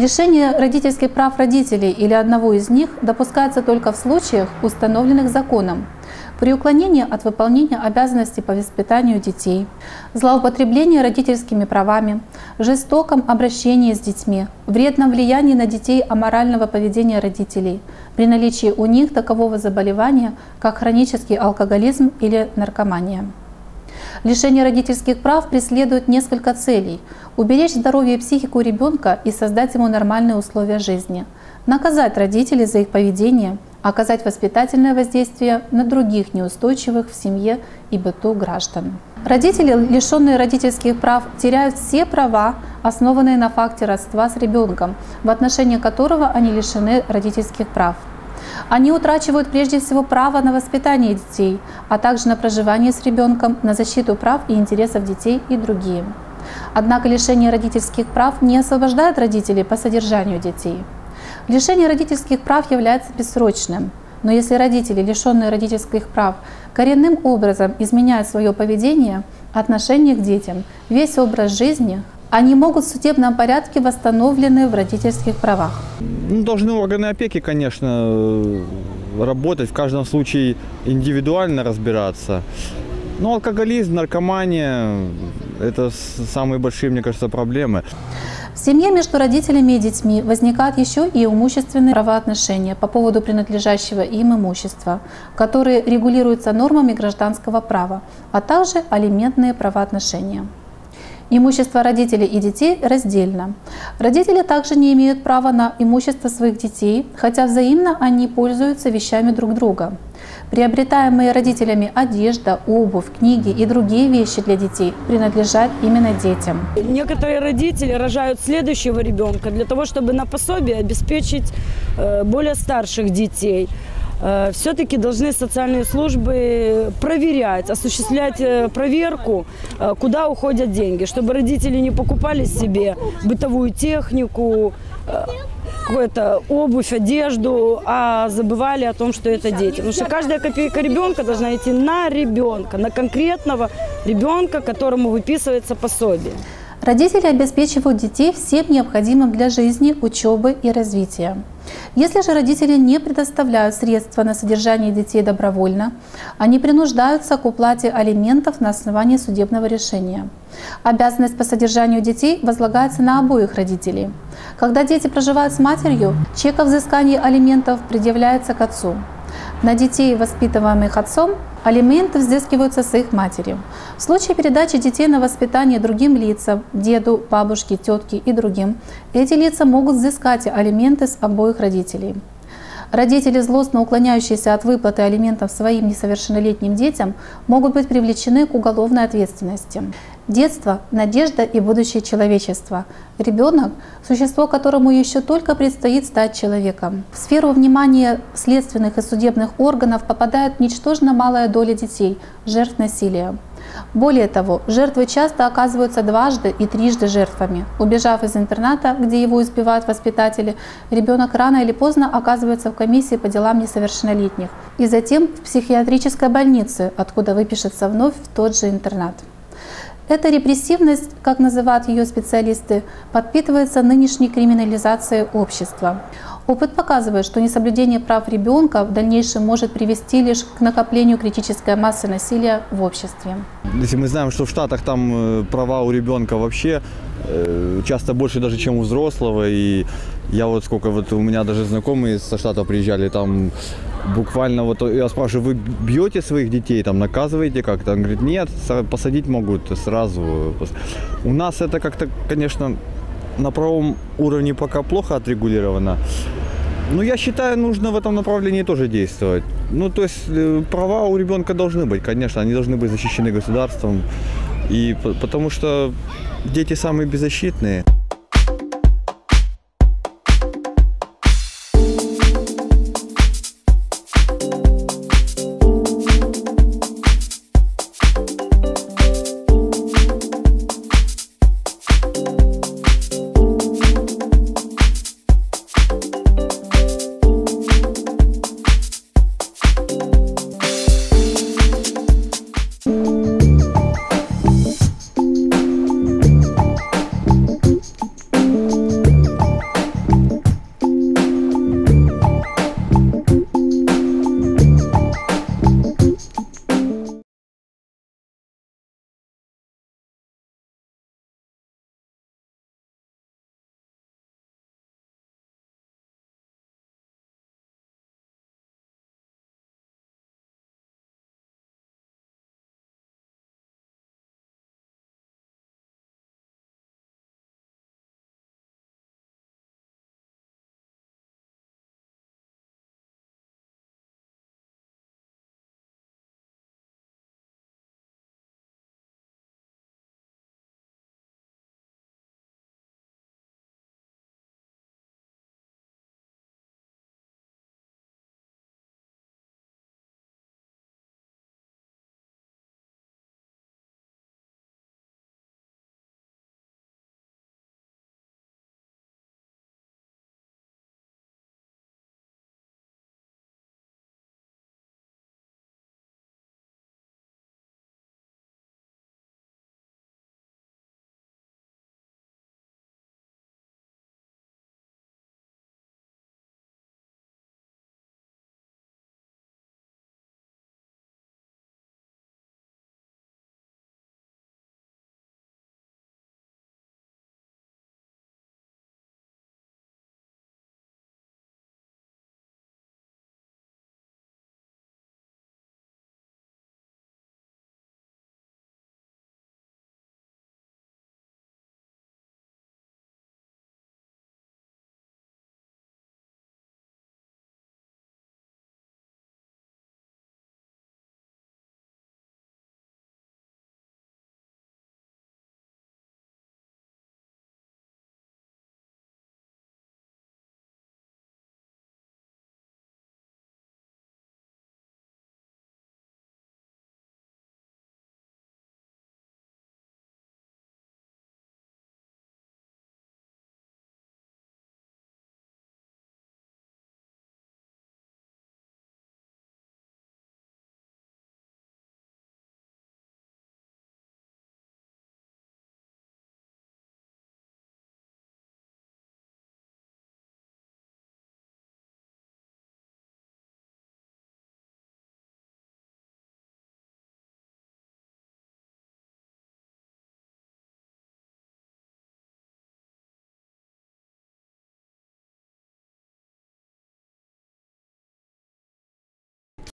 Лишение родительских прав родителей или одного из них допускается только в случаях, установленных законом, при уклонении от выполнения обязанностей по воспитанию детей, злоупотреблении родительскими правами, жестоком обращении с детьми, вредном влиянии на детей аморального поведения родителей, при наличии у них такового заболевания, как хронический алкоголизм или наркомания. Лишение родительских прав преследует несколько целей: уберечь здоровье и психику ребенка и создать ему нормальные условия жизни, наказать родителей за их поведение, оказать воспитательное воздействие на других неустойчивых в семье и быту граждан. Родители, лишенные родительских прав, теряют все права, основанные на факте родства с ребенком, в отношении которого они лишены родительских прав. Они утрачивают прежде всего право на воспитание детей, а также на проживание с ребенком, на защиту прав и интересов детей и другие. Однако лишение родительских прав не освобождает родителей по содержанию детей. Лишение родительских прав является бессрочным, но если родители, лишенные родительских прав, коренным образом изменяют свое поведение, отношение к детям, весь образ жизни, они могут в судебном порядке восстановлены в родительских правах. Должны органы опеки, конечно, работать, в каждом случае индивидуально разбираться. Но алкоголизм, наркомания – это самые большие, мне кажется, проблемы. В семье между родителями и детьми возникают еще и имущественные правоотношения по поводу принадлежащего им имущества, которые регулируются нормами гражданского права, а также алиментные правоотношения. Имущество родителей и детей раздельно. Родители также не имеют права на имущество своих детей, хотя взаимно они пользуются вещами друг друга. Приобретаемые родителями одежда, обувь, книги и другие вещи для детей принадлежат именно детям. Некоторые родители рожают следующего ребенка для того, чтобы на пособие обеспечить более старших детей. Все-таки должны социальные службы проверять, осуществлять проверку, куда уходят деньги, чтобы родители не покупали себе бытовую технику, какую-то обувь, одежду, а забывали о том, что это дети. Потому что каждая копейка ребенка должна идти на ребенка, на конкретного ребенка, которому выписывается пособие. Родители обеспечивают детей всем необходимым для жизни, учебы и развития. Если же родители не предоставляют средства на содержание детей добровольно, они принуждаются к уплате алиментов на основании судебного решения. Обязанность по содержанию детей возлагается на обоих родителей. Когда дети проживают с матерью, чек о взыскании алиментов предъявляется к отцу. На детей, воспитываемых отцом, алименты взыскиваются с их матерью. В случае передачи детей на воспитание другим лицам, деду, бабушке, тетке и другим, эти лица могут взыскать алименты с обоих родителей. Родители, злостно уклоняющиеся от выплаты алиментов своим несовершеннолетним детям, могут быть привлечены к уголовной ответственности. Детство – надежда и будущее человечества. Ребенок – существо, которому еще только предстоит стать человеком. В сферу внимания следственных и судебных органов попадает ничтожно малая доля детей, жертв насилия. Более того, жертвы часто оказываются дважды и трижды жертвами. Убежав из интерната, где его избивают воспитатели, ребенок рано или поздно оказывается в комиссии по делам несовершеннолетних и затем в психиатрической больнице, откуда выпишется вновь в тот же интернат. Эта репрессивность, как называют ее специалисты, подпитывается нынешней криминализацией общества. Опыт показывает, что несоблюдение прав ребенка в дальнейшем может привести лишь к накоплению критической массы насилия в обществе. Если мы знаем, что в Штатах там права у ребенка вообще часто больше даже, чем у взрослого, и я вот сколько, вот у меня даже знакомые со Штатов приезжали, там буквально вот я спрашиваю, вы бьете своих детей, там наказываете как-то? Он говорит, нет, посадить могут сразу. У нас это как-то, конечно, на правом уровне пока плохо отрегулировано. Но я считаю, нужно в этом направлении тоже действовать. Ну, то есть права у ребенка должны быть, конечно, они должны быть защищены государством. И потому что дети самые беззащитные.